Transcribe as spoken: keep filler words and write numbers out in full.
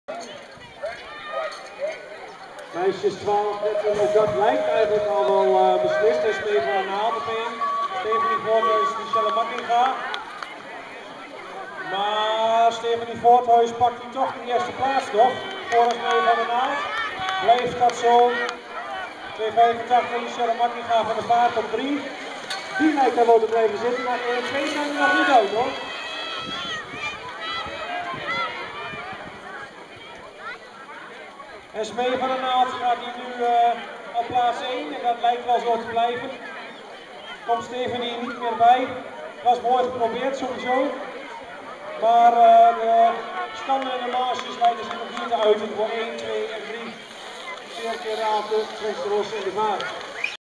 Meisjes twaalf, dertien, ook dat lijkt eigenlijk al wel uh, beslist. Er is even aan de haal op één. Stephanie Voorthuis, Michelle Makkinga. Maar Stephanie Voorthuis pakt hij toch de eerste plaats nog. Voordat mee van de naald. Blijft dat zo. twee vijfentachtig, Michelle Makkinga van de vaart op drie. Die lijkt daar wel te blijven zitten, maar één en twee zijn er nog niet uit hoor. En Smee van der Naald gaat hier nu uh, op plaats één en dat lijkt wel zo te blijven. Komt Stephanie niet meer bij. Dat was mooi geprobeerd sowieso. Maar uh, de standen en de marges lijken zich nog niet te uiten voor één, twee en drie. Vier keer raken, Treks Ros in de vaart.